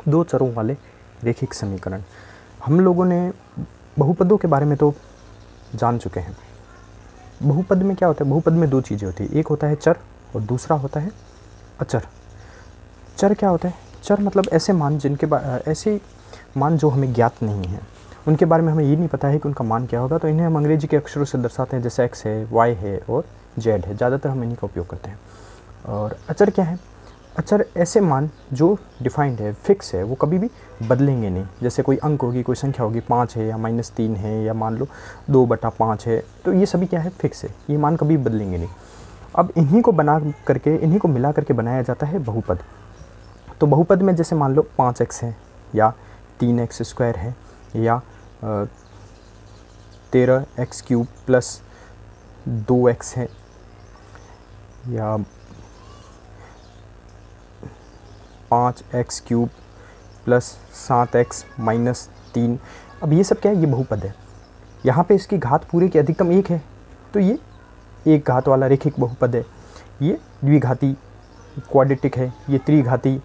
दो चरों वाले रेखिक समीकरण। हम लोगों ने बहुपदों के बारे में तो जान चुके हैं। बहुपद में क्या होता है? बहुपद में दो चीज़ें होती है, एक होता है चर और दूसरा होता है अचर। चर क्या होता है? चर मतलब ऐसे मान ऐसे मान जो हमें ज्ञात नहीं है, उनके बारे में हमें ये नहीं पता है कि उनका मान क्या होगा, तो इन्हें हम अंग्रेजी के अक्षरों से दर्शाते हैं, जैसे x है, y है और z है। ज़्यादातर हम इन्हीं का उपयोग करते हैं। और अचर क्या है? अचर ऐसे मान जो डिफाइंड है, फिक्स है, वो कभी भी बदलेंगे नहीं। जैसे कोई अंक होगी, कोई संख्या होगी, 5 है या -3 है या मान लो 2/5 है, तो ये सभी क्या है? फिक्स है, ये मान कभी बदलेंगे नहीं। अब इन्हीं को इन्हीं को मिला करके बनाया जाता है बहुपद। तो बहुपद में जैसे मान लो 5x है या 3x² है या 13x³ + 2x है या 5x³ + 7x - 3। अब ये सब क्या है? ये बहुपद है। यहाँ पे इसकी घात पूरे की अधिकतम 1 है, तो ये एक घात वाला रेखिक बहुपद है। ये द्विघाती क्वाड्रेटिक है, ये त्रिघाती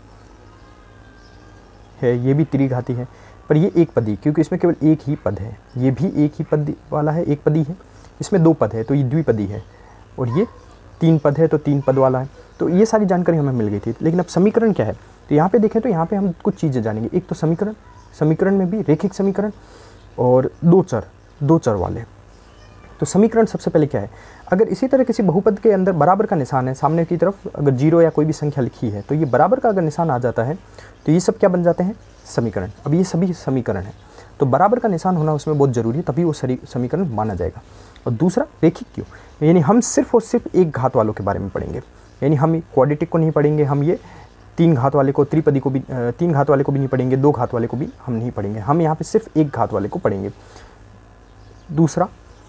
है, ये भी त्रिघाती है, पर ये एक पदी, क्योंकि इसमें केवल एक ही पद है। ये भी एक ही पद वाला है, एक पदी है। इसमें 2 पद है, तो ये द्विपदी है। और ये 3 पद है, तो 3 पद वाला है। तो ये सारी जानकारी हमें मिल गई थी। लेकिन अब समीकरण क्या है? तो यहाँ पे देखें तो यहाँ पे हम कुछ चीज़ें जानेंगे। एक तो समीकरण में भी रेखिक समीकरण और दो चर वाले। तो समीकरण सबसे पहले क्या है? अगर इसी तरह किसी बहुपद के अंदर बराबर का निशान है, सामने की तरफ अगर 0 या कोई भी संख्या लिखी है, तो ये बराबर का अगर निशान आ जाता है तो ये सब क्या बन जाते हैं? समीकरण। अब ये सभी समीकरण हैं, तो बराबर का निशान होना उसमें बहुत ज़रूरी है, तभी वो समीकरण माना जाएगा। और दूसरा, रेखिक क्यों? यानी हम सिर्फ और सिर्फ एक घात वालों के बारे में पढ़ेंगे। यानी हम क्वाड्रेटिक को नहीं पढ़ेंगे, हम ये 3 घात वाले को, त्रिपदी को भी, 3 घात वाले को भी नहीं पढ़ेंगे, 2 घात वाले को भी हम नहीं पढ़ेंगे। हम यहाँ पे सिर्फ एक घात वाले को पढ़ेंगे। दूसरा,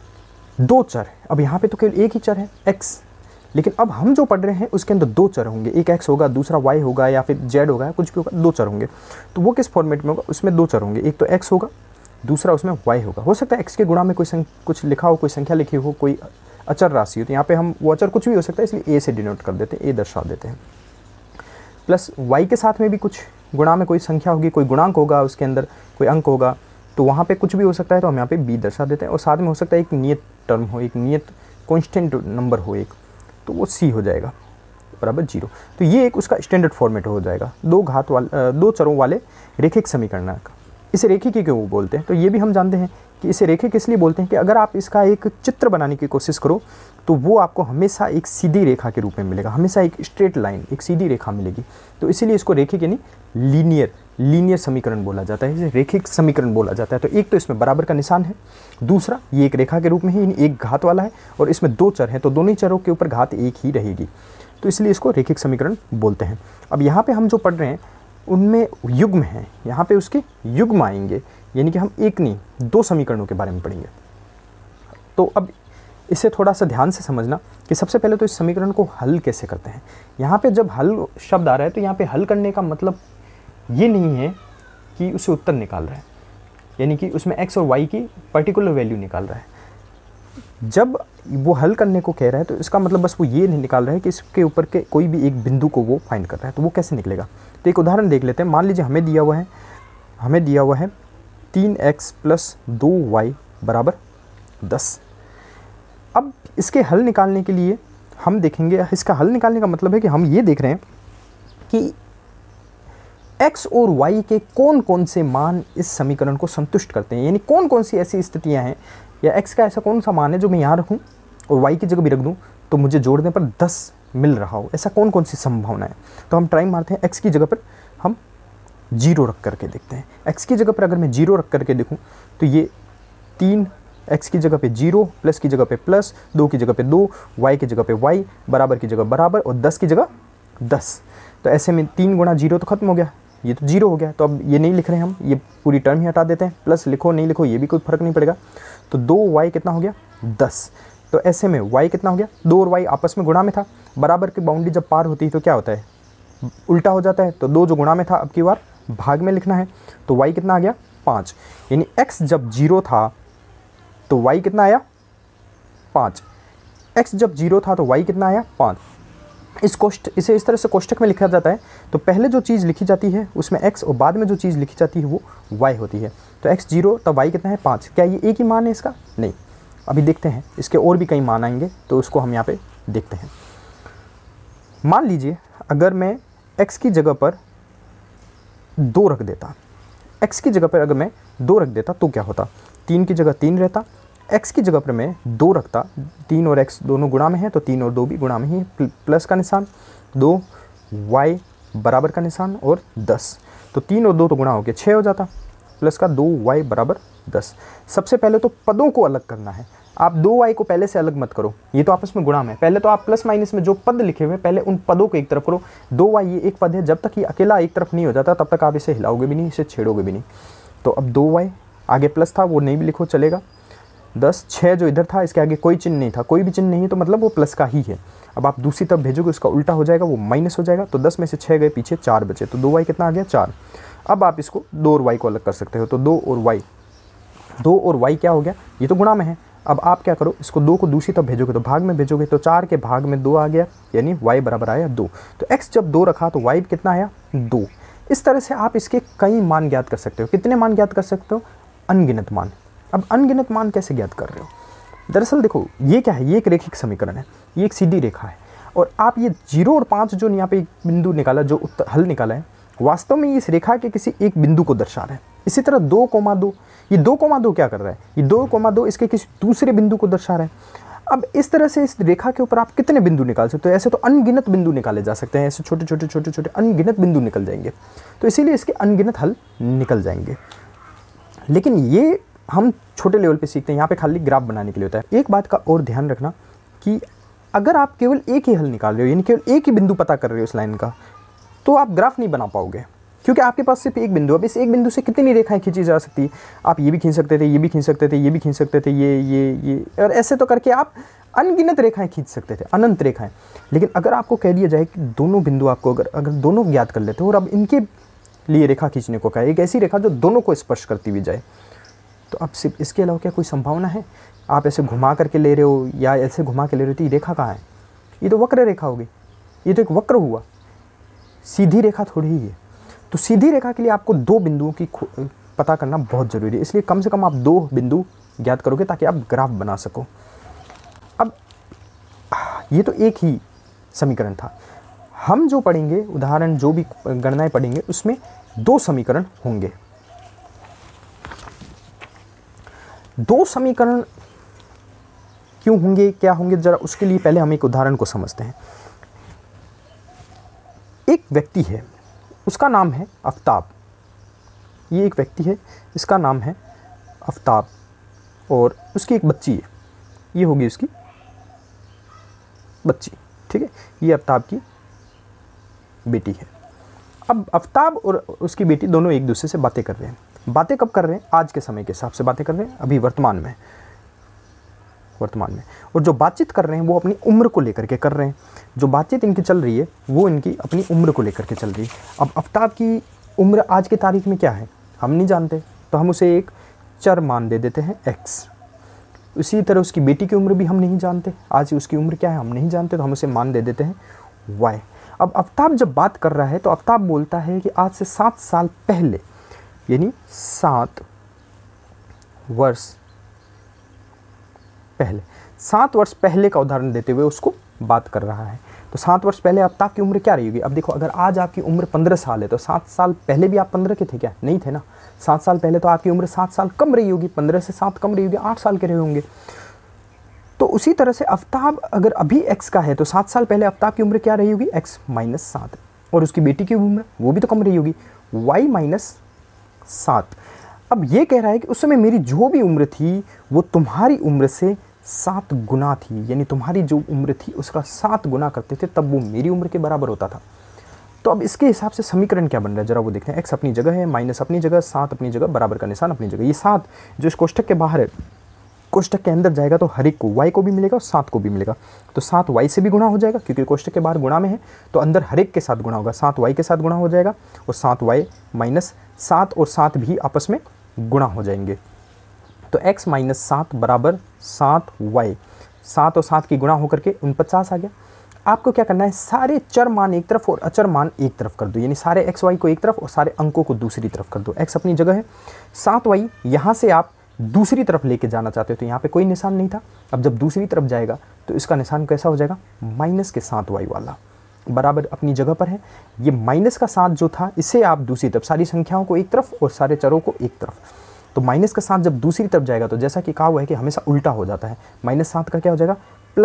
दो चर। अब यहाँ पे तो केवल एक ही चर है x, लेकिन अब हम जो पढ़ रहे हैं उसके अंदर 2 चर होंगे। एक x होगा, दूसरा y होगा या फिर z होगा, कुछ भी होगा, 2 चर होंगे। तो वो किस फॉर्मेट में होगा? उसमें 2 चर होंगे, एक तो x होगा, दूसरा उसमें y होगा। हो सकता है x के गुणा में कुछ लिखा हो, कोई संख्या लिखी हो, कोई अचर राशि हो, तो यहाँ पे हम वो अचर कुछ भी हो सकता है, इसलिए a से डिनोट कर देते हैं, a दर्शा देते हैं। प्लस y के साथ में भी कुछ गुणा में कोई संख्या होगी, कोई गुणांक होगा, उसके अंदर कोई अंक होगा, तो वहाँ पे कुछ भी हो सकता है, तो हम यहाँ पे b दर्शा देते हैं। और साथ में हो सकता है एक नियत टर्म हो, एक नियत कांस्टेंट नंबर हो एक, तो वो c हो जाएगा बराबर 0। तो ये एक उसका स्टैंडर्ड फॉर्मेट हो जाएगा दो चरों वाले रेखिक समीकरण का। इसे रेखिक ही क्यों बोलते हैं? तो ये भी हम जानते हैं कि इसे रेखिक इसलिए बोलते हैं कि अगर आप इसका एक चित्र बनाने की कोशिश करो तो वो आपको हमेशा एक सीधी रेखा के रूप में मिलेगा, हमेशा एक स्ट्रेट लाइन, एक सीधी रेखा मिलेगी। तो इसीलिए इसको रेखिक यानी लीनियर समीकरण बोला जाता है, इसे रेखिक समीकरण बोला जाता है। तो एक तो इसमें बराबर का निशान है, दूसरा ये एक रेखा के रूप में है, एक घात वाला है, और इसमें 2 चर हैं, तो दोनों ही चरों के ऊपर घात एक ही रहेगी, तो इसलिए इसको रेखिक समीकरण बोलते हैं। अब यहाँ पे हम जो पढ़ रहे हैं उनमें युग्म हैं, यहाँ पे उसके युग्म आएंगे, यानी कि हम एक नहीं 2 समीकरणों के बारे में पढ़ेंगे। तो अब इसे थोड़ा सा ध्यान से समझना कि सबसे पहले तो इस समीकरण को हल कैसे करते हैं। यहाँ पे जब हल शब्द आ रहा है तो यहाँ पे हल करने का मतलब ये नहीं है कि उसे उत्तर निकाल रहा है, यानी कि उसमें x और y की पर्टिकुलर वैल्यू निकाल रहा है। जब वो हल करने को कह रहा है तो इसका मतलब बस वो ये नहीं निकाल रहा है कि इसके ऊपर के कोई भी एक बिंदु को वो फाइंड कर रहा है। तो वो कैसे निकलेगा? तो एक उदाहरण देख लेते हैं। मान लीजिए हमें दिया हुआ है 3x + 2y = 10। अब इसके हल निकालने के लिए हम देखेंगे, इसका हल निकालने का मतलब है कि हम ये देख रहे हैं कि x और y के कौन कौन से मान इस समीकरण को संतुष्ट करते हैं, यानी कौन कौन सी ऐसी स्थितियां हैं, या x का ऐसा कौन सा मान है जो मैं यहाँ रखूँ और y की जगह भी रख दूँ तो मुझे जोड़ने पर 10 मिल रहा हो, ऐसा कौन कौन सी संभावना है। तो हम ट्राई मारते हैं, x की जगह पर हम 0 रख करके देखते हैं। x की जगह पर अगर मैं 0 रख करके देखूँ तो ये 3, x की जगह पे 0, प्लस की जगह पे प्लस, 2 की जगह पे 2, y की जगह पे y, बराबर की जगह बराबर और 10 की जगह 10। तो ऐसे में 3 × 0 तो खत्म हो गया, ये तो 0 हो गया। तो अब ये नहीं लिख रहे हैं हम, ये पूरी टर्म ही हटा देते हैं, प्लस लिखो नहीं लिखो ये भी कोई फर्क नहीं पड़ेगा। तो 2y कितना हो गया? 10। तो ऐसे में y कितना हो गया? 2 और y आपस में गुणा में था, बराबर की बाउंड्री जब पार होती है तो क्या होता है? उल्टा हो जाता है। तो 2 जो गुणा में था अब की बार भाग में लिखना है, तो y कितना आ गया? 5। यानी x जब 0 था तो y कितना आया? 5। x जब 0 था तो y कितना आया? 5। इसे इस तरह से कोष्ठक में लिखा जाता है। तो पहले जो चीज़ लिखी जाती है उसमें x और बाद में जो चीज़ लिखी जाती है वो y होती है। तो x 0 तब y कितना है 5। क्या ये एक ही मान है इसका? नहीं, अभी देखते हैं, इसके और भी कई मान आएंगे तो उसको हम यहाँ पे देखते हैं। मान लीजिए अगर मैं x की जगह पर 2 रख देता, x की जगह पर अगर मैं 2 रख देता तो क्या होता? 3 की जगह 3 रहता, x की जगह पर मैं 2 रखता, 3 और x दोनों गुणा में है तो 3 और 2 भी गुणा में ही, प्लस का निशान, 2 y बराबर का निशान और 10। तो 3 और 2 तो गुणा होकर 6 हो जाता, प्लस का 2y बराबर 10। सबसे पहले तो पदों को अलग करना है। आप 2y को पहले से अलग मत करो, ये तो आपस में गुणा में है। पहले तो आप प्लस माइनस में जो पद लिखे हुए पहले उन पदों को एक तरफ करो। 2y ये एक पद है, जब तक ये अकेला एक तरफ नहीं हो जाता तब तक आप इसे हिलाओगे भी नहीं, इसे छेड़ोगे भी नहीं। तो अब 2y आगे प्लस था वो नहीं भी लिखो चलेगा, 10, 6 जो इधर था इसके आगे कोई चिन्ह नहीं था, कोई भी चिन्ह नहीं है तो मतलब वो प्लस का ही है। अब आप दूसरी तरफ भेजोगे उसका उल्टा हो जाएगा, वो माइनस हो जाएगा। तो 10 में से 6 गए, पीछे 4 बचे, तो 2y कितना आ गया? 4। अब आप इसको 2 और y को अलग कर सकते हो। तो 2 और y क्या हो गया? ये तो गुणा में है। अब आप क्या करो, इसको 2 को दूसरी तरफ भेजोगे तो भाग में भेजोगे, तो 4 के भाग में 2 आ गया, यानी y बराबर आया 2। तो x जब 2 रखा तो y कितना आया? 2। इस तरह से आप इसके कई मान ज्ञात कर सकते हो। कितने मान ज्ञात कर सकते हो? अनगिनत मान। अब अनगिनत मान कैसे ज्ञात कर रहे हो? दरअसल देखो ये क्या है, ये एक रैखिक समीकरण है, ये एक सीधी रेखा है और आप ये 0 और 5 जो यहाँ पे एक बिंदु निकाला, जो हल निकाला है, वास्तव में इस रेखा के किसी एक बिंदु को दर्शा रहा है। इसी तरह 2,2, ये 2,2 क्या कर रहा है? ये 2,2 इसके किसी दूसरे बिंदु को दर्शा रहा है। अब इस तरह से इस रेखा के ऊपर आप कितने बिंदु निकाल सकते हो? ऐसे तो अनगिनत बिंदु निकाले जा सकते हैं, ऐसे छोटे छोटे अनगिनत बिंदु निकल जाएंगे। तो इसीलिए इसके अनगिनत हल निकल जाएंगे। लेकिन ये हम छोटे लेवल पे सीखते हैं, यहाँ पे खाली ग्राफ बनाने के लिए होता है। एक बात का और ध्यान रखना कि अगर आप केवल एक ही हल निकाल रहे हो, यानी केवल एक ही बिंदु पता कर रहे हो इस लाइन का, तो आप ग्राफ नहीं बना पाओगे, क्योंकि आपके पास सिर्फ एक बिंदु। अब इस एक बिंदु से कितनी रेखाएं खींची जा सकती है? आप ये भी खींच सकते थे, ये भी खींच सकते थे, ये भी खींच सकते थे, ये और ऐसे तो करके आप अनगिनत रेखाएं खींच सकते थे, अनंत रेखाएं। लेकिन अगर आपको कह दिया जाए कि दोनों बिंदु आपको अगर दोनों ज्ञात कर लेते हो और अब इनके लिए रेखा खींचने को कहा, एक ऐसी रेखा जो दोनों को स्पर्श करती हुई जाए, तो अब सिर्फ इसके अलावा क्या कोई संभावना है? आप ऐसे घुमा करके ले रहे हो या ऐसे घुमा के ले रहे हो, तो ये रेखा कहाँ है? ये तो वक्र रेखा होगी, ये तो एक वक्र हुआ, सीधी रेखा थोड़ी ही है। तो सीधी रेखा के लिए आपको 2 बिंदुओं की पता करना बहुत ज़रूरी है, इसलिए कम से कम आप 2 बिंदु ज्ञात करोगे ताकि आप ग्राफ बना सको। अब ये तो एक ही समीकरण था, हम जो पढ़ेंगे उदाहरण, जो भी गणनाएं पढ़ेंगे उसमें 2 समीकरण होंगे। 2 समीकरण क्यों होंगे, क्या होंगे, जरा उसके लिए पहले हम एक उदाहरण को समझते हैं। एक व्यक्ति है, उसका नाम है आफ्ताब। ये एक व्यक्ति है, इसका नाम है आफ्ताब और उसकी एक बच्ची है, ये होगी उसकी बच्ची, ठीक है। ये आफ्ताब की बेटी है। अब आफ्ताब और उसकी बेटी दोनों एक दूसरे से बातें कर रहे हैं। बातें कब कर रहे हैं? आज के समय के हिसाब से बातें कर रहे हैं, अभी वर्तमान में। और जो बातचीत कर रहे हैं वो अपनी उम्र को लेकर के कर रहे हैं। जो बातचीत इनकी चल रही है वो इनकी अपनी उम्र को लेकर के चल रही है। अब आफ्ताब की उम्र आज की तारीख में क्या है हम नहीं जानते, तो हम उसे एक चर मान दे देते हैं x। उसी तरह उसकी बेटी की उम्र भी हम नहीं जानते, आज उसकी उम्र क्या है हम नहीं जानते, तो हम उसे मान दे देते हैं y। अब आफ्ताब जब बात कर रहा है तो आफ्ताब बोलता है कि आज से 7 साल पहले, यानी 7 वर्ष पहले, 7 वर्ष पहले का उदाहरण देते हुए उसको बात कर रहा है। तो 7 वर्ष पहले आफ्ताब की उम्र क्या रही होगी? अब देखो, अगर आज आपकी उम्र 15 साल है तो 7 साल पहले भी आप 15 के थे क्या? नहीं थे ना। 7 साल पहले तो आपकी उम्र 7 साल कम रही होगी, 15 से 7 कम रही होगी, 8 साल के रहे होंगे। तो उसी तरह से आफ्ताब अगर अभी x का है तो 7 साल पहले आफ्ताब की उम्र क्या रही होगी? x - 7। और उसकी बेटी की उम्र वो भी तो कम रही होगी, y - 7। अब ये कह रहा है कि उस समय मेरी जो भी उम्र थी वो तुम्हारी उम्र से 7 गुना थी, यानी तुम्हारी जो उम्र थी उसका 7 गुना करते थे तब वो मेरी उम्र के बराबर होता था। तो अब इसके हिसाब से समीकरण क्या बन रहा है जरा वो देखते हैं। x अपनी जगह है, माइनस अपनी जगह, 7 अपनी जगह, बराबर का निशान अपनी जगह। ये 7 जो इस कोष्ठक के बाहर है, कोष्ठक के अंदर जाएगा तो हर एक को y को भी मिलेगा और 7 को भी मिलेगा। तो 7 y से भी गुणा हो जाएगा क्योंकि कोष्ठक के बाहर गुणा में है, तो अंदर हर एक के साथ गुणा होगा, 7 y के साथ गुणा हो जाएगा और 7 y माइनस 7 और 7 भी आपस में गुणा हो जाएंगे। तो x - 7 बराबर 7 y, 7 और 7 की गुणा होकर के 49 आ गया। आपको क्या करना है, सारे चर मान एक तरफ और अचर मान एक तरफ कर दो, यानी सारे एक्स वाई को एक तरफ और सारे अंकों को दूसरी तरफ कर दो। एक्स अपनी जगह है, 7y यहाँ से आप दूसरी तरफ लेके जाना चाहते हो, तो यहाँ पे कोई निशान नहीं था। अब जब दूसरी तरफ जाएगा तो इसका निशान कैसा हो जाएगा, माइनस के 7y वाला, बराबर अपनी जगह पर है। ये माइनस का 7 जो था, इसे आप दूसरी तरफ, सारी संख्याओं को एक तरफ और सारे चरों को एक तरफ, तो माइनस का 7 जब दूसरी तरफ जाएगा तो जैसा कि कहा हुआ है कि हमेशा उल्टा हो जाता है, -7 का क्या हो जाएगा,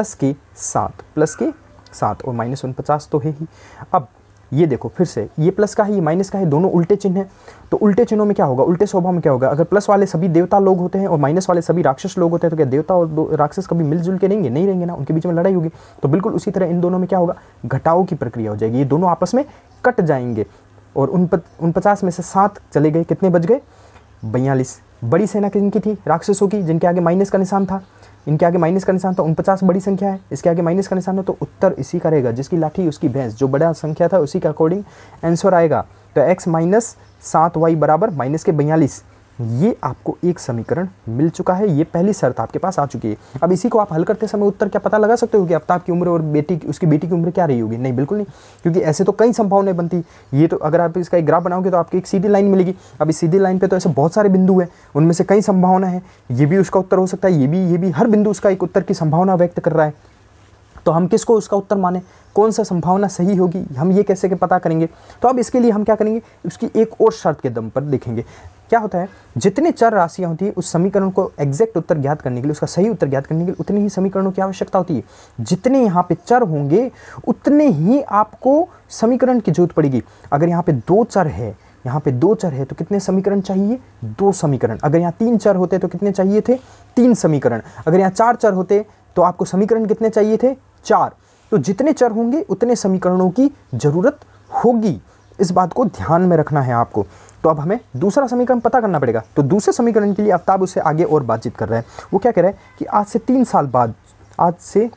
+7 और -49 तो है ही। अब ये देखो फिर से, ये प्लस का है ये माइनस का है, दोनों उल्टे चिन्ह हैं, तो उल्टे चिन्हों में क्या होगा, उल्टे स्वभाव में क्या होगा, अगर प्लस वाले सभी देवता लोग होते हैं और माइनस वाले सभी राक्षस लोग होते हैं तो क्या देवता और राक्षस कभी मिलजुल के रहेंगे, नहीं रहेंगे ना, उनके बीच में लड़ाई होगी। तो बिल्कुल उसी तरह इन दोनों में क्या होगा, घटाव की प्रक्रिया हो जाएगी, ये दोनों आपस में कट जाएंगे और 49 में से 7 चले गए, कितने बच गए, 42। बड़ी सेना किनकी थी, राक्षसों की, जिनके आगे माइनस का निशान था, इनके आगे माइनस का निशान था, 49 बड़ी संख्या है, इसके आगे माइनस का निशान है, तो उत्तर इसी का रहेगा, जिसकी लाठी उसकी भैंस, जो बड़ा संख्या था उसी के अकॉर्डिंग आंसर आएगा। तो x -7y बराबर -42, ये आपको एक समीकरण मिल चुका है, ये पहली शर्त आपके पास आ चुकी है। अब इसी को आप हल करते समय उत्तर क्या पता लगा सकते हो कि आफ्ताब की उम्र और उसकी बेटी की उम्र क्या रही होगी, नहीं बिल्कुल नहीं, क्योंकि ऐसे तो कई संभावनाएं बनती। ये तो अगर आप इसका एक ग्राफ बनाओगे तो आपको एक सीधी लाइन मिलेगी, अब इस सीधी लाइन पे तो ऐसे बहुत सारे बिंदु हैं, उनमें से कई संभावना है, ये भी उसका उत्तर हो सकता है, ये भी, हर बिंदु उसका एक उत्तर की संभावना व्यक्त कर रहा है। तो हम किसको उसका उत्तर माने, कौन सा संभावना सही होगी, हम ये कैसे के पता करेंगे। तो अब इसके लिए हम क्या करेंगे, उसकी एक और शर्त के दम पर देखेंगे। क्या होता है, जितने चर राशियां होती हैं उस समीकरण को एग्जैक्ट उत्तर ज्ञात करने के लिए, उसका सही उत्तर ज्ञात करने के लिए उतने ही समीकरणों की आवश्यकता होती है। जितने यहाँ पे चर होंगे उतने ही आपको समीकरण की जरूरत पड़ेगी। अगर यहाँ पे 2 चर है, यहाँ पे 2 चर है तो कितने समीकरण चाहिए, 2 समीकरण। अगर यहाँ 3 चर होते तो कितने चाहिए थे, 3 समीकरण। अगर यहाँ 4 चर होते तो आपको समीकरण कितने चाहिए थे, 4। तो जितने चर होंगे उतने समीकरणों की जरूरत होगी, इस बात को ध्यान में रखना है आपको। तो अब हमें दूसरा समीकरण पता करना पड़ेगा। तो दूसरे समीकरण के लिए आफ्ताब उससे आगे और बातचीत कर रहा है। वो क्या कह रहा है कि आज से 3 साल बाद, आज से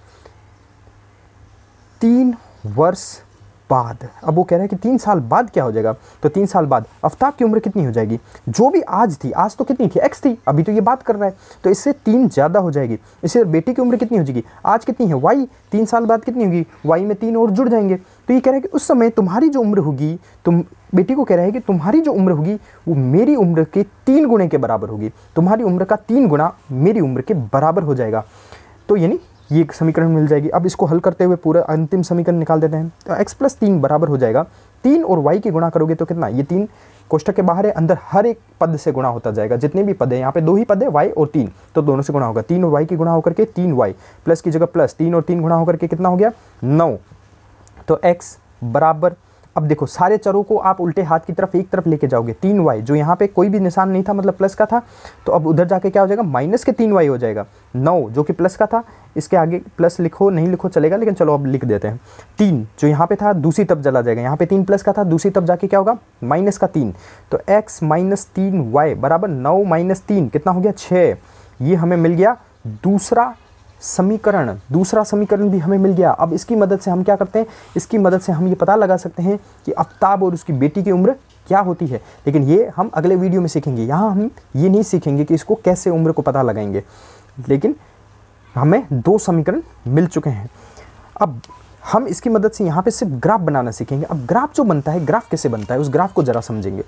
3 वर्ष बाद, अब वो कह रहा है कि 3 साल बाद क्या हो जाएगा, तो 3 साल बाद आफ्ताब की उम्र कितनी हो जाएगी, जो भी आज थी, आज तो कितनी थी, x थी, अभी तो ये बात कर रहा है, तो इससे 3 ज़्यादा हो जाएगी। इससे बेटी की उम्र कितनी हो जाएगी, आज कितनी है y, 3 साल बाद कितनी होगी, y में 3 और जुड़ जाएंगे। तो ये कह रहा है कि उस समय तुम्हारी जो उम्र होगी, तुम बेटी को कह रहा है कि तुम्हारी जो उम्र होगी वो मेरी उम्र के 3 गुणे के बराबर होगी, तुम्हारी उम्र का 3 गुना मेरी उम्र के बराबर हो जाएगा। तो यानी ये एक समीकरण मिल जाएगी। अब इसको हल करते हुए पूरा अंतिम समीकरण निकाल देते हैं। तो x + 3 बराबर हो जाएगा 3 और y की गुणा करोगे तो कितना, ये 3 कोष्ठक के बाहर है, अंदर हर एक पद से गुणा होता जाएगा, जितने भी पद है, यहाँ पे 2 ही पद है y और 3, तो दोनों से गुणा होगा। 3 और y की गुणा होकर के 3y, प्लस की जगह प्लस, 3 और 3 गुणा होकर के कितना हो गया, 9। तो x बराबर, अब देखो सारे चरों को आप उल्टे हाथ की तरफ एक तरफ लेके जाओगे, 3y, जो यहाँ पे कोई भी निशान नहीं था मतलब प्लस का था, तो अब उधर जाके क्या हो जाएगा, माइनस के 3y हो जाएगा। 9 जो कि प्लस का था, इसके आगे प्लस लिखो नहीं लिखो चलेगा, लेकिन चलो अब लिख देते हैं। 3 जो यहाँ पे था दूसरी तरफ चला जाएगा, यहाँ पे 3 प्लस का था, दूसरी तरफ जाके क्या होगा, माइनस का 3। तो x - 3y बराबर 9 - 3 कितना हो गया, 6। ये हमें मिल गया दूसरा समीकरण। दूसरा समीकरण भी हमें मिल गया। अब इसकी मदद से हम क्या करते हैं, इसकी मदद से हम ये पता लगा सकते हैं कि आफ्ताब और उसकी बेटी की उम्र क्या होती है, लेकिन ये हम अगले वीडियो में सीखेंगे। यहाँ हम ये नहीं सीखेंगे कि इसको कैसे उम्र को पता लगाएंगे, लेकिन हमें 2 समीकरण मिल चुके हैं। अब हम इसकी मदद से यहाँ पे सिर्फ ग्राफ बनाना सीखेंगे। अब ग्राफ जो बनता है, ग्राफ कैसे बनता है, उस ग्राफ को जरा समझेंगे।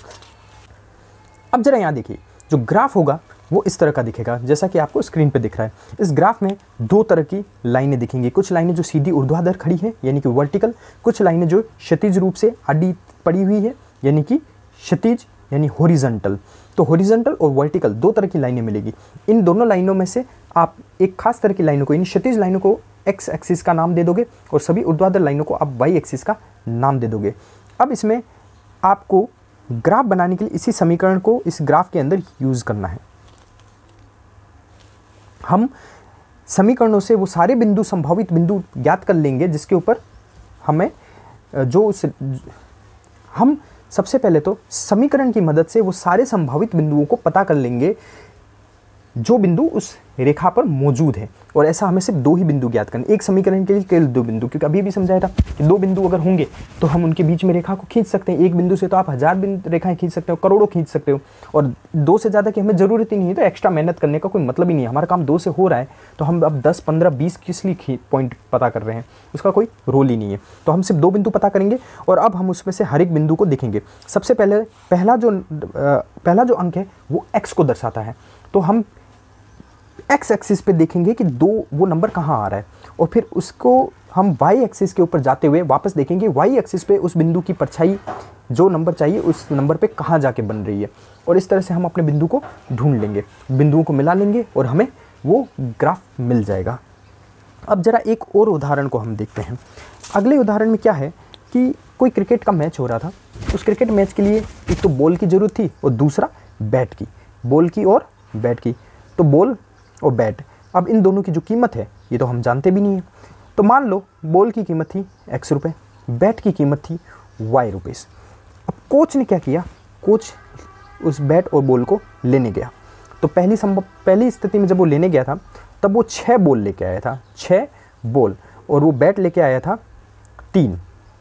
अब जरा यहाँ देखिए, जो ग्राफ होगा वो इस तरह का दिखेगा जैसा कि आपको स्क्रीन पे दिख रहा है। इस ग्राफ में 2 तरह की लाइनें दिखेंगी, कुछ लाइनें जो सीधी ऊर्ध्वाधर खड़ी है यानी कि वर्टिकल, कुछ लाइनें जो क्षैतिज रूप से आड़ी पड़ी हुई है यानी कि क्षैतिज यानी हॉरिजॉन्टल। तो हॉरिजॉन्टल और वर्टिकल 2 तरह की लाइनें मिलेगी। इन दोनों लाइनों में से आप एक खास तरह की लाइनों को, इन क्षैतिज लाइनों को एक्स एक्सिस का नाम दे दोगे और सभी ऊर्ध्वाधर लाइनों को आप वाई एक्सिस का नाम दे दोगे। अब इसमें आपको ग्राफ बनाने के लिए इसी समीकरण को इस ग्राफ के अंदर यूज़ करना है। हम समीकरणों से वो सारे बिंदु, संभावित बिंदु ज्ञात कर लेंगे जिसके ऊपर हमें हम सबसे पहले तो समीकरण की मदद से वो सारे संभावित बिंदुओं को पता कर लेंगे जो बिंदु उस रेखा पर मौजूद है। और ऐसा हमें सिर्फ दो ही बिंदु ज्ञात करने, एक समीकरण के लिए केवल दो बिंदु, क्योंकि अभी भी समझाया था कि दो बिंदु अगर होंगे तो हम उनके बीच में रेखा को खींच सकते हैं। एक बिंदु से तो आप 1000 रेखाएं खींच सकते हो, करोड़ों खींच सकते हो, और दो से ज़्यादा की हमें ज़रूरत ही नहीं है। तो एक्स्ट्रा मेहनत करने का कोई मतलब ही नहीं है, हमारा काम दो से हो रहा है, तो हम अब 10, 15, 20 किस लिए पॉइंट पता कर रहे हैं, उसका कोई रोल ही नहीं है। तो हम सिर्फ दो बिंदु पता करेंगे और अब हम उसमें से हर एक बिंदु को देखेंगे। सबसे पहले पहला जो अंक है वो x को दर्शाता है, तो हम x एक्सिस पे देखेंगे कि वो नंबर कहाँ आ रहा है, और फिर उसको हम y एक्सिस के ऊपर जाते हुए वापस देखेंगे y एक्सिस पे उस बिंदु की परछाई जो नंबर चाहिए उस नंबर पे कहाँ जाके बन रही है, और इस तरह से हम अपने बिंदु को ढूंढ लेंगे, बिंदुओं को मिला लेंगे और हमें वो ग्राफ मिल जाएगा। अब जरा एक और उदाहरण को हम देखते हैं। अगले उदाहरण में क्या है कि कोई क्रिकेट का मैच हो रहा था, उस क्रिकेट मैच के लिए एक तो बॉल की ज़रूरत थी और दूसरा बैट की, बॉल की और बैट की। तो बॉल और बैट, अब इन दोनों की जो कीमत है ये तो हम जानते भी नहीं है। तो मान लो बॉल की कीमत थी x रुपये, बैट की कीमत थी y रुपये। अब कोच ने क्या किया, कोच उस बैट और बॉल को लेने गया। तो पहली स्थिति में जब वो लेने गया था तब वो 6 बॉल लेके आया था, 6 बॉल, और वो बैट लेके आया था 3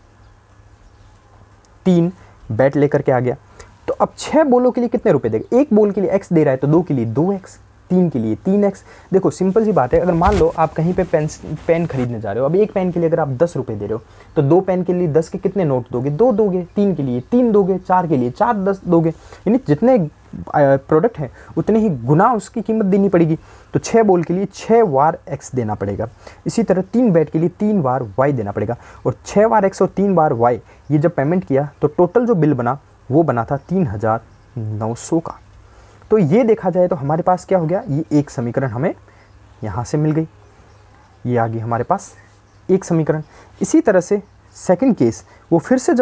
बैट लेकर के आ गया। तो अब 6 बॉलों के लिए कितने रुपए देगा, एक बॉल के लिए x दे रहा है तो 2 के लिए 2x, 3 के लिए 3x। देखो सिंपल सी बात है, अगर मान लो आप कहीं पे पेन खरीदने जा रहे हो, अब एक पेन के लिए अगर आप 10 रुपये दे रहे हो तो 2 पेन के लिए 10 के कितने नोट दोगे, 2 दोगे, 3 के लिए 3 दोगे, 4 के लिए 4 10 दोगे, यानी जितने प्रोडक्ट है उतने ही गुना उसकी कीमत देनी पड़ेगी। तो 6 बॉल के लिए 6 बार x देना पड़ेगा। इसी तरह 3 बैट के लिए 3 बार y देना पड़ेगा, और 6 बार x और 3 बार y ये जब पेमेंट किया तो टोटल जो बिल बना वो बना था 3900 का। तो ये देखा जाए तो हमारे पास क्या हो गया, ये एक समीकरण हमें यहाँ से मिल गई, ये आ गई हमारे पास एक समीकरण। इसी तरह से सेकंड केस, वो फिर से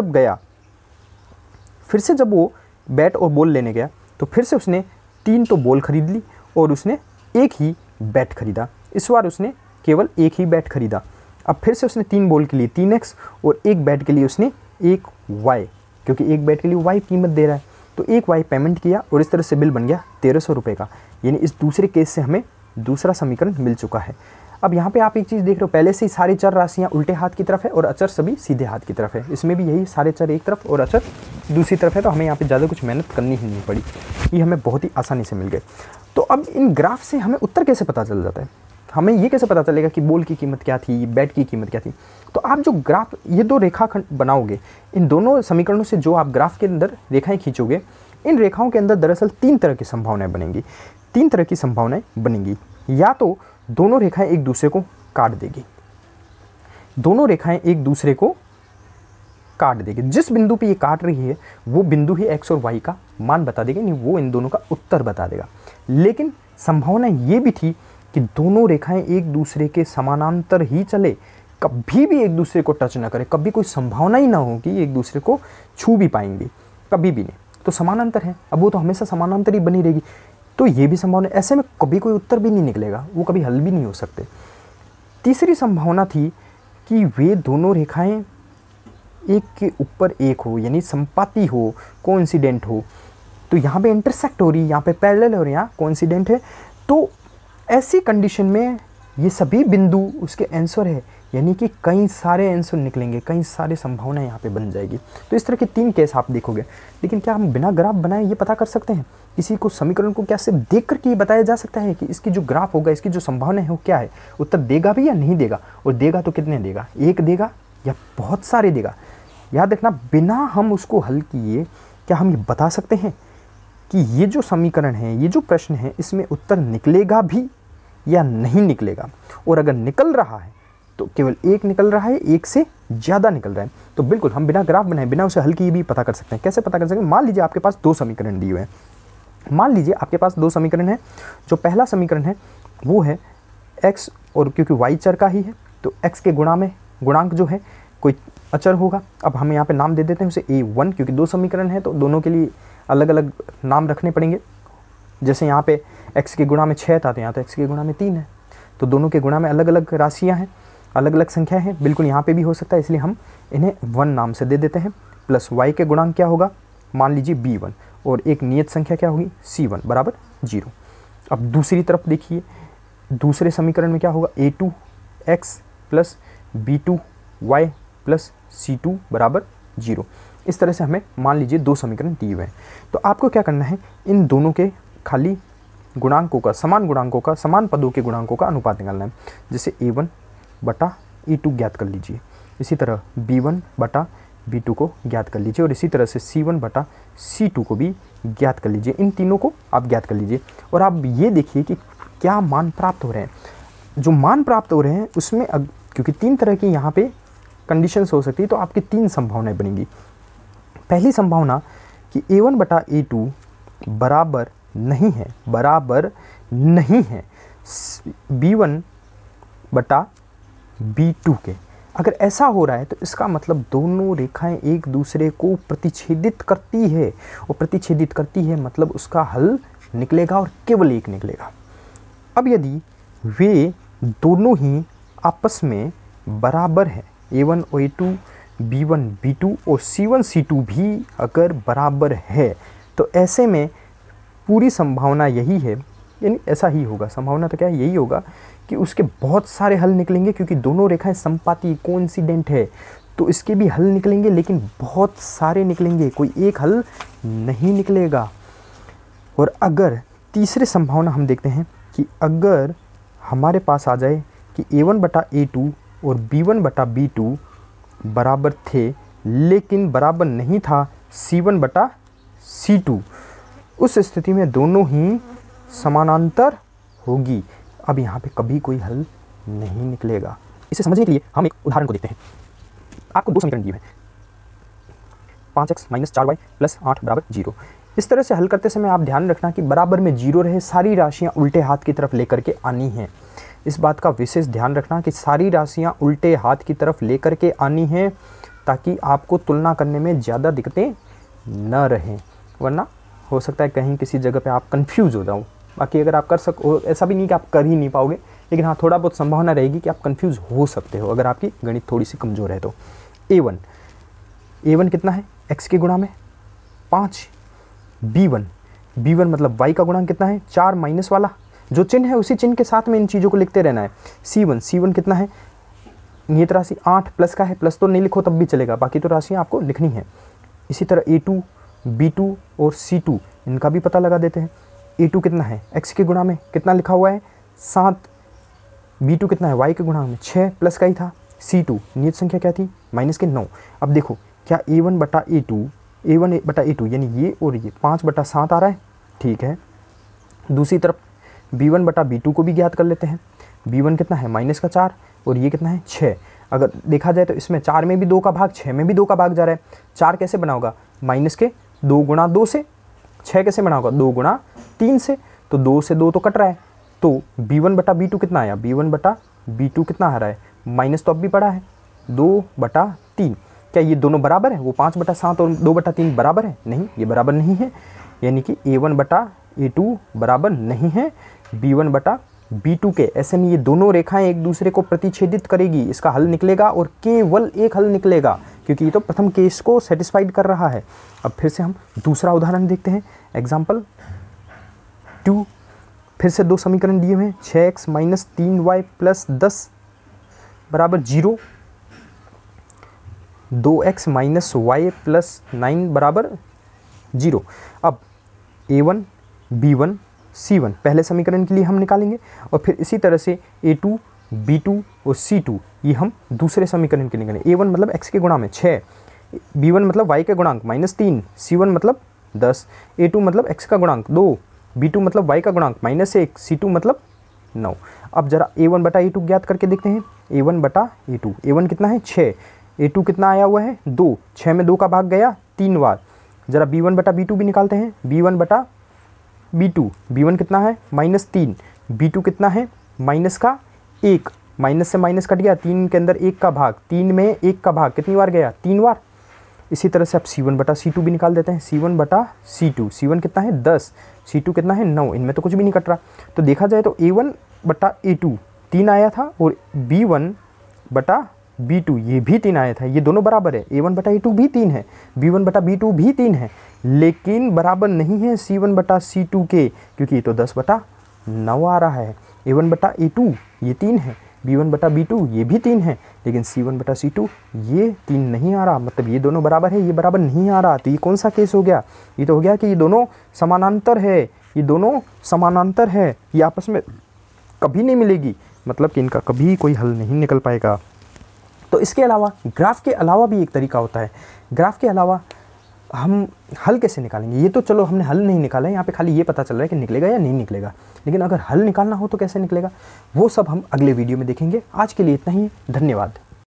जब वो बैट और बॉल लेने गया तो फिर से उसने 3 तो बॉल खरीद ली और उसने एक ही बैट खरीदा। इस बार उसने केवल एक ही बैट खरीदा। अब फिर से उसने 3 बॉल के लिए 3x और एक बैट के लिए उसने 1 y, क्योंकि एक बैट के लिए y कीमत दे रहा है, तो 1 y पेमेंट किया और इस तरह से बिल बन गया 1300 रुपये का। यानी इस दूसरे केस से हमें दूसरा समीकरण मिल चुका है। अब यहाँ पे आप एक चीज़ देख रहे हो, पहले से ही सारे चर राशियाँ उल्टे हाथ की तरफ है और अचर सभी सीधे हाथ की तरफ है। इसमें भी यही, सारे चर एक तरफ और अचर दूसरी तरफ है, तो हमें यहाँ पे ज़्यादा कुछ मेहनत करनी ही नहीं पड़ी, ये हमें बहुत ही आसानी से मिल गए। तो अब इन ग्राफ से हमें उत्तर कैसे पता चल जाता है, हमें ये कैसे पता चलेगा कि बॉल की कीमत क्या थी, बैट की कीमत क्या थी। तो आप जो ग्राफ, ये दो रेखाखंड बनाओगे, इन दोनों समीकरणों से जो आप ग्राफ के अंदर रेखाएँ खींचोगे, इन रेखाओं के अंदर दरअसल 3 तरह की संभावनाएं बनेंगी। 3 तरह की संभावनाएं बनेंगी, या तो दोनों रेखाएं एक दूसरे को काट देगी, दोनों रेखाएं एक दूसरे को काट देगी, जिस बिंदु पे ये काट रही है वो बिंदु ही x और y का मान बता देगा, नहीं वो इन दोनों का उत्तर बता देगा। लेकिन संभावना ये भी थी कि दोनों रेखाएं एक दूसरे के समानांतर ही चले, कभी भी एक दूसरे को टच ना करे, कभी कोई संभावना ही ना हो कि एक दूसरे को छू भी पाएंगे, कभी भी नहीं। तो समानांतर है, अब वो तो हमेशा समानांतर ही बनी रहेगी, तो ये भी संभावना, ऐसे में कभी कोई उत्तर भी नहीं निकलेगा, वो कभी हल भी नहीं हो सकते। तीसरी संभावना थी कि वे दोनों रेखाएं एक के ऊपर एक हो, यानी संपाती हो, कोइंसिडेंट हो। तो यहाँ पे इंटरसेक्ट हो रही है, यहाँ पे पैरेलल हो रही है, यहाँ कोइंसिडेंट है। तो ऐसी कंडीशन में ये सभी बिंदु उसके आंसर है, यानी कि कई सारे आंसर निकलेंगे, कई सारे संभावना यहाँ पे बन जाएगी। तो इस तरह के 3 केस आप देखोगे। लेकिन क्या हम बिना ग्राफ बनाए ये पता कर सकते हैं, किसी को समीकरण को क्या सिर्फ देख कर के ये बताया जा सकता है कि इसकी जो ग्राफ होगा, इसकी जो संभावना है वो क्या है, उत्तर देगा भी या नहीं देगा, और देगा तो कितने देगा, एक देगा या बहुत सारे देगा। याद रखना, बिना हम उसको हल किए क्या हम ये बता सकते हैं कि ये जो समीकरण है, ये जो प्रश्न है, इसमें उत्तर निकलेगा भी या नहीं निकलेगा। और अगर निकल रहा है तो केवल एक निकल रहा है, एक से ज़्यादा निकल रहा है, तो बिल्कुल हम बिना ग्राफ बनाए, बिना उसे हल किए भी पता कर सकते हैं। कैसे पता कर सकते हैं, मान लीजिए आपके पास 2 समीकरण दिए हुए हैं, मान लीजिए आपके पास 2 समीकरण है। जो पहला समीकरण है वो है x, और क्योंकि y चर का ही है तो x के गुणांक जो है कोई अचर होगा। अब हम यहाँ पे नाम दे देते हैं उसे a1, क्योंकि 2 समीकरण है तो दोनों के लिए अलग अलग नाम रखने पड़ेंगे। जैसे यहाँ पे x के गुणा में 6 था तो यहाँ तो x के गुणा में 3 है, तो दोनों के गुणा में अलग अलग राशियाँ हैं, अलग अलग संख्या है। बिल्कुल यहाँ पे भी हो सकता है, इसलिए हम इन्हें 1 नाम से दे देते हैं। प्लस y के गुणांक क्या होगा, मान लीजिए b1, और एक नियत संख्या क्या होगी c1 बराबर 0। अब दूसरी तरफ देखिए, दूसरे समीकरण में क्या होगा, a2x plus b2y plus c2 बराबर 0। इस तरह से हमें मान लीजिए दो समीकरण दिए हुए हैं। तो आपको क्या करना है, इन दोनों के खाली गुणांकों का, समान पदों के गुणांकों का अनुपात निकालना है। जैसे a1 बटा a2 ज्ञात कर लीजिए, इसी तरह b1 बटा b2 को ज्ञात कर लीजिए, और इसी तरह से c1 बटा c2 को भी ज्ञात कर लीजिए। इन तीनों को आप ज्ञात कर लीजिए और आप ये देखिए कि क्या मान प्राप्त हो रहे हैं। जो मान प्राप्त हो रहे हैं उसमें क्योंकि तीन तरह की यहाँ पे कंडीशंस हो सकती है, तो आपकी तीन संभावनाएं बनेंगी। पहली संभावना कि a1 बटा a2 बराबर नहीं है b1 बटा b2 के। अगर ऐसा हो रहा है तो इसका मतलब दोनों रेखाएं एक दूसरे को प्रतिच्छेदित करती है, और प्रतिच्छेदित करती है मतलब उसका हल निकलेगा और केवल एक निकलेगा। अब यदि वे दोनों ही आपस में बराबर हैं, a1 और a2, b1 b2 और c1 c2 भी अगर बराबर है, तो ऐसे में पूरी संभावना यही है, यानी ऐसा ही होगा, संभावना तो क्या है, यही होगा कि उसके बहुत सारे हल निकलेंगे, क्योंकि दोनों रेखाएं संपाती कोइंसिडेंट है, तो इसके भी हल निकलेंगे, लेकिन बहुत सारे निकलेंगे, कोई एक हल नहीं निकलेगा। और अगर तीसरी संभावना हम देखते हैं कि अगर हमारे पास आ जाए कि a1 बटा a2 और b1 बटा b2 बराबर थे, लेकिन बराबर नहीं था c1 बटा c2, उस स्थिति में दोनों ही समानांतर होगी। अब यहाँ पे कभी कोई हल नहीं निकलेगा। इसे समझने के लिए हम एक उदाहरण को देखते हैं। आपको दो समीकरण दिए हैं, 5x माइनस 4y प्लस 8 बराबर 0। इस तरह से हल करते समय आप ध्यान रखना कि बराबर में 0 रहे, सारी राशियाँ उल्टे हाथ की तरफ लेकर के आनी हैं। इस बात का विशेष ध्यान रखना कि सारी राशियाँ उल्टे हाथ की तरफ लेकर के आनी हैं, ताकि आपको तुलना करने में ज़्यादा दिक्कतें न रहें, वरना हो सकता है कहीं किसी जगह पे आप कंफ्यूज हो जाओ। बाकी अगर आप कर सको, ऐसा भी नहीं कि आप कर ही नहीं पाओगे, लेकिन हाँ थोड़ा बहुत संभावना रहेगी कि आप कंफ्यूज हो सकते हो अगर आपकी गणित थोड़ी सी कमज़ोर है तो। a1 कितना है, x के गुणा में 5, b1 मतलब y का गुणांक कितना है, 4 माइनस वाला जो चिन्ह है उसी चिन्ह के साथ में इन चीज़ों को लिखते रहना है। c1 कितना है, नियत राशि 8 प्लस का है, प्लस तो नहीं लिखो तब भी चलेगा, बाकी तो राशियाँ आपको लिखनी है। इसी तरह a2, b2 और c2 इनका भी पता लगा देते हैं। a2 कितना है, x के गुणा में कितना लिखा हुआ है, 7, b2 कितना है, y के गुणा में 6 प्लस का ही था, c2 नियत संख्या क्या थी, माइनस के 9। अब देखो क्या a1 बटा a2 यानी ये और ये 5 बटा 7 आ रहा है, ठीक है। दूसरी तरफ b1 बटा b2 को भी ज्ञात कर लेते हैं। b1 कितना है, माइनस का 4, और ये कितना है, 6। अगर देखा जाए तो इसमें 4 में भी 2 का भाग, 6 में भी 2 का भाग जा रहा है। 4 कैसे बना होगा, माइनस के 2 गुणा 2 से। 6 कैसे बना होगा, 2 गुणा 3 से, तो 2 से 2 तो कट रहा है, तो b1 बटा b2 कितना आया, b1 बटा b2 कितना आ रहा है, माइनस तो अब भी पड़ा है 2 बटा 3। क्या ये दोनों बराबर है, वो 5 बटा 7 और 2 बटा 3 बराबर है, नहीं, ये बराबर नहीं है, यानी कि a1 बटा a2 बराबर नहीं है b1 बटा b2 के। ऐसे में ये दोनों रेखाएं एक दूसरे को प्रतिच्छेदित करेगी, इसका हल निकलेगा और केवल एक हल निकलेगा, क्योंकि ये तो प्रथम केस को सेटिस्फाइड कर रहा है। अब फिर से हम दूसरा उदाहरण देखते हैं, एग्जाम्पल 2। फिर से दो समीकरण दिए हुए हैं, 6x माइनस 3y प्लस 10 बराबर 0, 2x माइनस y प्लस 9 बराबर 0। अब a1, b1, c1 पहले समीकरण के लिए हम निकालेंगे, और फिर इसी तरह से a2, b2 और c2 ये हम दूसरे समीकरण के लिए निकालेंगे। a1 मतलब x के गुणा में 6, b1 मतलब y के गुणांक -3, c1 मतलब 10, a2 मतलब x का गुणांक 2, b2 मतलब y का गुणांक -1, c2 मतलब 9। अब जरा a1 बटा a2 ज्ञात करके देखते हैं। a1 बटा a2, a1 कितना है 6, a2 कितना आया हुआ है 2, 6 में 2 का भाग गया 3 बार। जरा b1 बटा b2 भी निकालते हैं, b1 बटा b2, b1 कितना है -3, b2 कितना है माइनस का 1, माइनस से माइनस कट गया, 3 के अंदर 1 का भाग, 3 में 1 का भाग कितनी बार गया, 3 बार। इसी तरह से आप c1 बटा c2 भी निकाल देते हैं, c1 बटा c2, c1 कितना है 10, c2 कितना है 9, इनमें तो कुछ भी नहीं कट रहा। तो देखा जाए तो a1 बटा a2 3 आया था, और b1 बटा b2 ये भी 3 आया था, ये दोनों बराबर है। a1 बटा a2 भी 3 है, b1 बटा b2 भी 3 है, लेकिन बराबर नहीं है c1 बटा c2 के, क्योंकि ये तो 10 बटा 9 आ रहा है। A1/A2 ये 3 है, B1/B2 ये भी 3 है, लेकिन C1/C2 ये 3 नहीं आ रहा, मतलब ये दोनों बराबर है, ये बराबर नहीं आ रहा। तो ये कौन सा केस हो गया? ये तो हो गया कि ये दोनों समानांतर है, ये दोनों समानांतर है, ये आपस में कभी नहीं मिलेगी, मतलब कि इनका कभी कोई हल नहीं निकल पाएगा। तो इसके अलावा ग्राफ के अलावा भी एक तरीका होता है। ग्राफ के अलावा हम हल कैसे निकालेंगे? ये तो चलो हमने हल नहीं निकाला है, यहाँ पे खाली ये पता चल रहा है कि निकलेगा या नहीं निकलेगा, लेकिन अगर हल निकालना हो तो कैसे निकलेगा, वो सब हम अगले वीडियो में देखेंगे। आज के लिए इतना ही, धन्यवाद।